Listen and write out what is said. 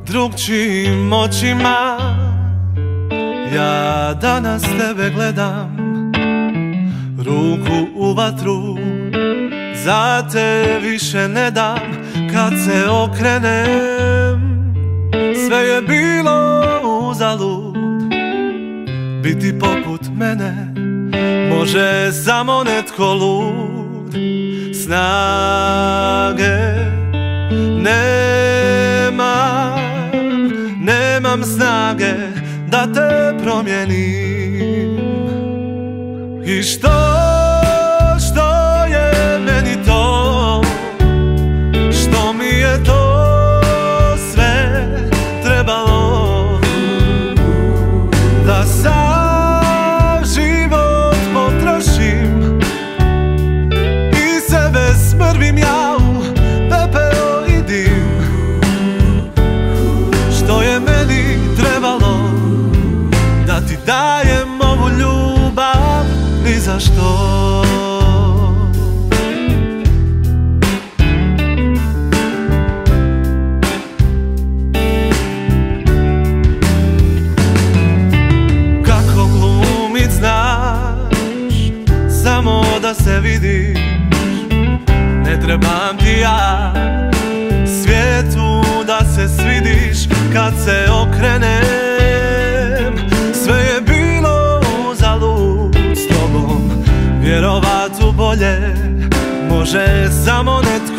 drugčijim očima. Ja danas tebe gledam, ruku u vatru, za te više ne dam. Kad se okrenem, sve je bilo uzalud. Biti poput mene može samo netko lud. Snage nemam snage da te promijenim. I što je meni to, što mi je to sve trebalo, da sav život potrošim i sebe smrvim ja u pepeo i dim. Što je meni trebalo da ti dajem ovu ljubav ni za što. Kako glumit znaš, samo da se vidiš. Ne trebam ti ja svijetu da se svidiš. Kad se okrenem, sve je bilo uzalud. S tobom vjerovat u bolje može samo netko